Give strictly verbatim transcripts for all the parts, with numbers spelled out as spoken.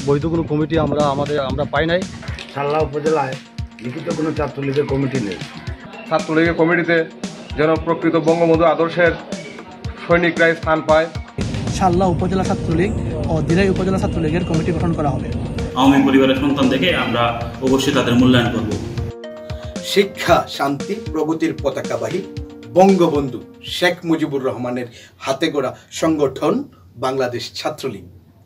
বৈধ কোনো কমিটি আমরা আমাদের আমরা পাই নাই। সাল্লা উপজেলায় লিখিত কোনো ছাত্রলীগের কমিটি নেই। ছাত্রলীগের কমিটিতে যেন প্রকৃত বঙ্গবন্ধু আদর্শের সৈনিকরাই স্থান পায়। সাল্লা উপজেলা ছাত্রলীগ ও দিরাই উপজেলা ছাত্রলীগের কমিটি গঠন করা হবে। আওয়ামী পরিবারের সন্তান থেকে আমরা অবশ্যই তাদের মূল্যায়ন করব। শিক্ষা, শান্তি, প্রগতির পতাকাবাহী বঙ্গবন্ধু শেখ মুজিবুর রহমানের হাতে গড়া সংগঠন বাংলাদেশ ছাত্রলীগ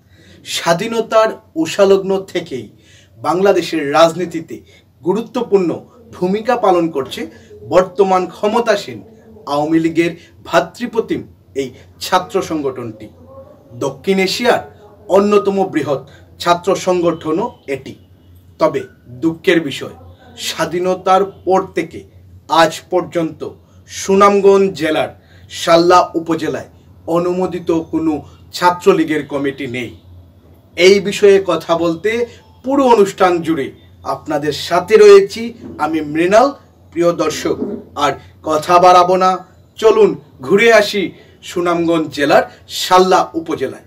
স্বাধীনতার উষালগ্ন থেকেই বাংলাদেশের রাজনীতিতে গুরুত্বপূর্ণ ভূমিকা পালন করছে। বর্তমান ক্ষমতাসীন আওয়ামী লীগের ভাতৃপ্রতিম এই ছাত্র সংগঠনটি দক্ষিণ এশিয়ার অন্যতম বৃহৎ ছাত্র সংগঠনও এটি। তবে দুঃখের বিষয়, স্বাধীনতার পর থেকে আজ পর্যন্ত সুনামগঞ্জ জেলার সাল্লা উপজেলায় অনুমোদিত কোনো ছাত্রলীগের কমিটি নেই। এই বিষয়ে কথা বলতে পুরো অনুষ্ঠান জুড়ে আপনাদের সাথে রয়েছি আমি মৃণাল। প্রিয় দর্শক, আর কথা বাড়াবো না, চলুন ঘুরে আসি সুনামগঞ্জ জেলার সাল্লা উপজেলায়।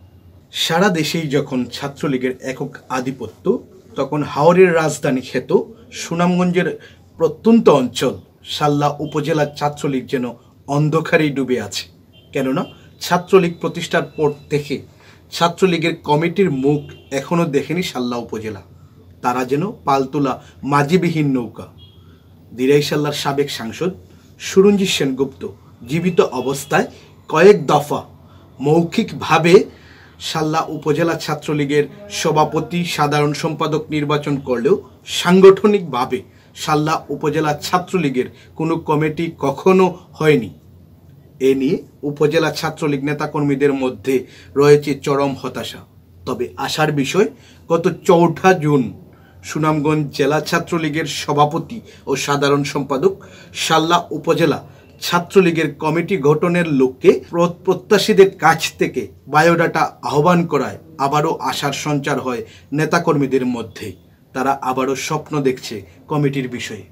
সারা দেশেই যখন ছাত্রলীগের একক আধিপত্য, তখন হাওরের রাজধানী খ্যাত সুনামগঞ্জের প্রত্যন্ত অঞ্চল সাল্লা উপজেলার ছাত্রলীগ যেন অন্ধকারেই ডুবে আছে। কেননা ছাত্রলীগ প্রতিষ্ঠার পর থেকে ছাত্রলীগের কমিটির মুখ এখনও দেখেনি সাল্লা উপজেলা। তারা যেন পালতোলা মাঝিবিহীন নৌকা। দিরাই সাল্লার সাবেক সাংসদ সুরঞ্জিত সেনগুপ্ত জীবিত অবস্থায় কয়েক দফা মৌখিকভাবে সাল্লা উপজেলা ছাত্রলীগের সভাপতি, সাধারণ সম্পাদক নির্বাচন করলেও সাংগঠনিকভাবে সাল্লা উপজেলা ছাত্রলীগের কোনো কমিটি কখনো হয়নি। এ নিয়ে উপজেলা ছাত্রলীগ নেতাকর্মীদের মধ্যে রয়েছে চরম হতাশা। তবে আশার বিষয়, গত চৌঠা জুন সুনামগঞ্জ জেলা ছাত্রলীগের সভাপতি ও সাধারণ সম্পাদক সাল্লা উপজেলা ছাত্রলীগের কমিটি গঠনের লক্ষ্যে প্রত্যাশীদের কাছ থেকে বায়োডাটা আহ্বান করায় আবারও আশার সঞ্চার হয় নেতাকর্মীদের মধ্যে। তারা আবারও স্বপ্ন দেখছে কমিটির বিষয়ে।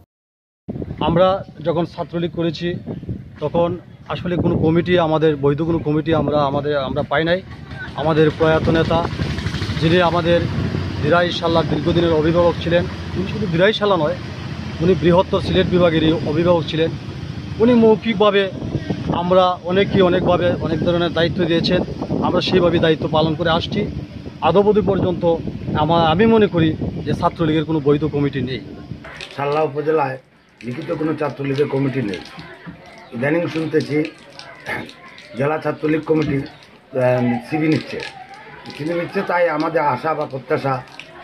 আমরা যখন ছাত্রলীগ করেছি তখন আসলে কোনো কমিটি, আমাদের বৈধ কোনো কমিটি আমরা আমাদের আমরা পাই নাই। আমাদের প্রয়াত নেতা, যিনি আমাদের দিরাই সাল্লার দীর্ঘদিনের অভিভাবক ছিলেন, উনি শুধু দিরাই সাল্লা নয়, উনি বৃহত্তর সিলেট বিভাগেরই অভিভাবক ছিলেন। উনি মৌখিকভাবে আমরা অনেকেই অনেকভাবে অনেক ধরনের দায়িত্ব দিয়েছেন, আমরা সেইভাবে দায়িত্ব পালন করে আসছি। আদবধি পর্যন্ত আমার আমি মনে করি যে ছাত্রলীগের কোনো বৈধ কমিটি নেই। সাল্লা উপজেলায় লিখিত কোনো ছাত্রলীগের কমিটি নেই। ইদানিং শুনতেছি জেলা ছাত্রলীগ কমিটি সিবি নিচ্ছে সিবি নিচ্ছে তাই আমাদের আশা বা প্রত্যাশা,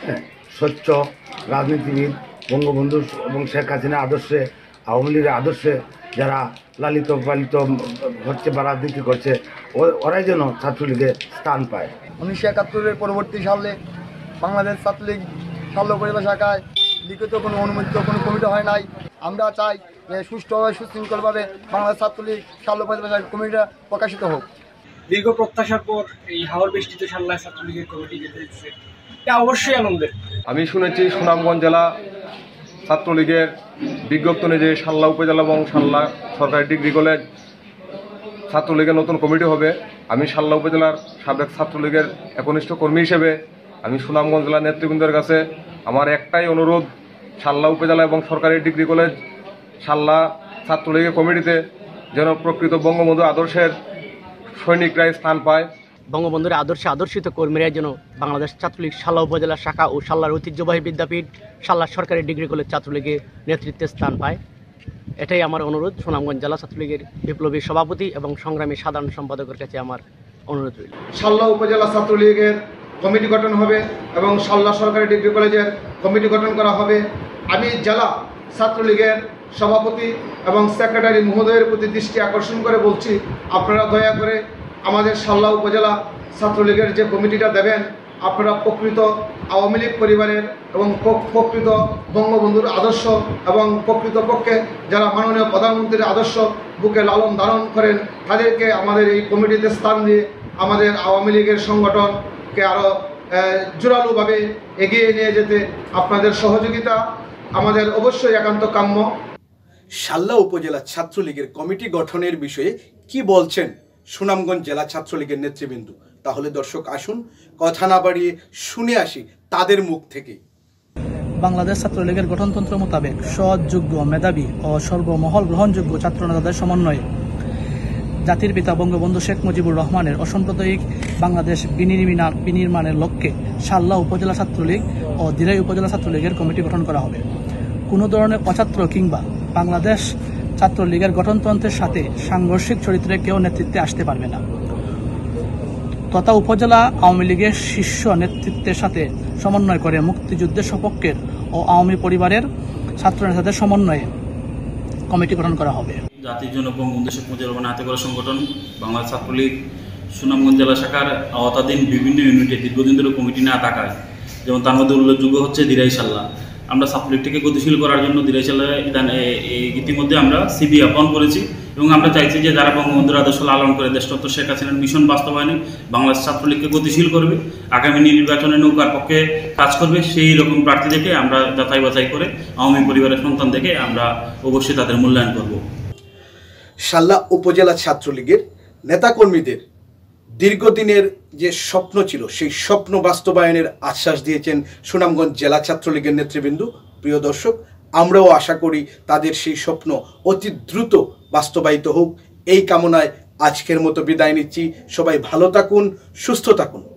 স্বচ্ছ রাজনীতিবিদ, বঙ্গবন্ধু এবং শেখ হাসিনার আদর্শে, আওয়ামী লীগের আদর্শে যারা লালিত পালিত হচ্ছে বা রাজনীতি করছে, ওরাই যেন ছাত্রলীগে স্থান পায়। উনিশশো একাত্তরের পরবর্তী সালে বাংলাদেশ ছাত্রলীগ সাল্লা উপজেলা শাখায় লিখিত কোনো অনুমোদিত কোনো কমিটি হয় নাই। আমরা চাই যে সুষ্ঠুভাবে সুশৃঙ্খলভাবে বাংলাদেশ ছাত্রলীগ সাল্লা উপজেলা শাখার কমিটিটা প্রকাশিত হোক। দীর্ঘ প্রত্যাশার পর এই হাওর বেষ্টিত সাল্লা ছাত্রলীগের কমিটি যেতে হচ্ছে, এটা অবশ্যই আনন্দের। আমি শুনেছি সুনামগঞ্জ জেলা ছাত্রলীগের বিজ্ঞপ্তি অনুযায়ী সাল্লা উপজেলা এবং সাল্লা সরকারি ডিগ্রি কলেজ ছাত্রলীগের নতুন কমিটি হবে। আমি সাল্লা উপজেলার সাবেক ছাত্রলীগের একনিষ্ঠ কর্মী হিসেবে আমি সুনামগঞ্জ জেলার নেতৃবৃন্দের কাছে আমার একটাই অনুরোধ, সাল্লা উপজেলা এবং সরকারি ডিগ্রি কলেজ সাল্লা ছাত্রলীগের কমিটিতে যেন প্রকৃত বঙ্গবন্ধু আদর্শের সৈনিকরাই স্থান পায়। বঙ্গবন্ধুর আদর্শে আদর্শিত কর্মীরাই যেন বাংলাদেশ ছাত্রলীগ সাল্লা উপজেলা শাখা ও সাল্লার ঐতিহ্যবাহী বিদ্যাপীঠ সাল্লা সরকারি ডিগ্রি কলেজ ছাত্রলীগের নেতৃত্বে স্থান পায়, এটাই আমার অনুরোধ। সুনামগঞ্জ জেলা ছাত্রলীগের বিপ্লবী সভাপতি এবং সংগ্রামী সাধারণ সম্পাদকের কাছে আমার অনুরোধ রইল। সাল্লা উপজেলা ছাত্রলীগের কমিটি গঠন হবে এবং সাল্লা সরকারি ডিগ্রি কলেজের কমিটি গঠন করা হবে। আমি জেলা ছাত্রলীগের সভাপতি এবং সেক্রেটারি মহোদয়ের প্রতি দৃষ্টি আকর্ষণ করে বলছি, আপনারা দয়া করে আমাদের সাল্লা উপজেলা ছাত্রলীগের যে কমিটিটা দেবেন, আপনারা প্রকৃত আওয়ামী লীগ পরিবারের এবং প্রকৃত বঙ্গবন্ধুর আদর্শ এবং প্রকৃত পক্ষে যারা মাননীয় প্রধানমন্ত্রীর আদর্শ বুকে লালন ধারণ করেন, তাদেরকে আমাদের এই কমিটিতে স্থান দিয়ে আমাদের আওয়ামী লীগের সংগঠনকে আরও জোরালোভাবে এগিয়ে নিয়ে যেতে আপনাদের সহযোগিতা আমাদের অবশ্যই একান্ত কাম্য। সাল্লা উপজেলা ছাত্রলীগের কমিটি গঠনের বিষয়ে কি বলছেন সুনামগঞ্জ জেলা ছাত্রলীগের নেতৃবৃন্দ, তাহলে দর্শক আসুন কথা না বাড়িয়ে শুনে আসি তাদের মুখ থেকে। বাংলাদেশ ছাত্রলীগের গঠনতন্ত্র মোতাবেক সৎ, যোগ্য, মেধাবী ও সর্বমহল গ্রহণযোগ্য ছাত্র নেতাদের সমন্বয়ে জাতির পিতা বঙ্গবন্ধু শেখ মুজিবুর রহমানের অসাম্প্রদায়িক বাংলাদেশ বিনির্মাণ বিনির্মাণের লক্ষ্যে শাল্লা উপজেলা ছাত্রলীগ ও দিরাই উপজেলা ছাত্রলীগের কমিটি গঠন করা হবে। কোনো ধরনের অছাত্র কিংবা বাংলাদেশ ছাত্রলীগের গঠনতন্ত্রের সাথে সাংঘর্ষিক চরিত্রে কেউ নেতৃত্বে আসতে পারবে না তথা উপজেলা আওয়ামী লীগের শীর্ষ নেতৃত্বের সাথে সমন্বয় করে মুক্তিযুদ্ধের সপক্ষের ও আওয়ামী পরিবারের ছাত্র নেতাদের সমন্বয়ে কমিটি গঠন করা হবে। জাতির জন্য বঙ্গবন্ধু শেখ মুজিবুর রহমান হাতে গড়া সংগঠন বাংলাদেশ ছাত্রলীগ সুনামগঞ্জ জেলা শাখার আওতাধীন বিভিন্ন ইউনিটে দীর্ঘদিন ধরে কমিটি না থাকায়, যেমন তার মধ্যে উল্লেখযোগ্য হচ্ছে দিরাই শাল্লা। আমরা ছাত্রলীগটিকে গতিশীল করার জন্য দিরাই শাল্লায় ইতিমধ্যে আমরা সিবি আহ্বান করেছি এবং আমরা চাইছি যে যারা বঙ্গবন্ধুর আদর্শ লালন করে দেশরত্ন শেখ হাসিনার মিশন বাস্তবায়নে বাংলাদেশ ছাত্রলীগকে গতিশীল করবে, আগামী নির্বাচনে নৌকার পক্ষে কাজ করবে, সেই রকম প্রার্থী দেখে আমরা যাচাই বাছাই করে আওয়ামী পরিবারের সন্তান দেখে আমরা অবশ্যই তাদের মূল্যায়ন করব। শাল্লা উপজেলা ছাত্রলীগের নেতাকর্মীদের দীর্ঘদিনের যে স্বপ্ন ছিল সেই স্বপ্ন বাস্তবায়নের আশ্বাস দিয়েছেন সুনামগঞ্জ জেলা ছাত্রলীগের নেতৃবৃন্দ। প্রিয় দর্শক, আমরাও আশা করি তাদের সেই স্বপ্ন অতি দ্রুত বাস্তবায়িত হোক, এই কামনায় আজকের মতো বিদায় নিচ্ছি। সবাই ভালো থাকুন, সুস্থ থাকুন।